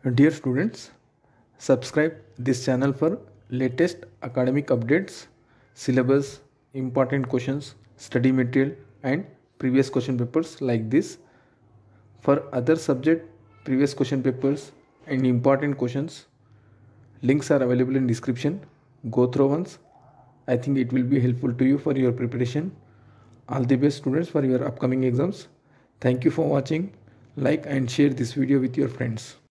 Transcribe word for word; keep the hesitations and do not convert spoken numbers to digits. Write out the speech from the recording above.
Dear students, subscribe this channel for latest academic updates, syllabus, important questions, study material and previous question papers like this. For other subject previous question papers and important questions, links are available in description. Go through once. I think it will be helpful to you for your preparation. All the best students for your upcoming exams. Thank you for watching. Like and share this video with your friends.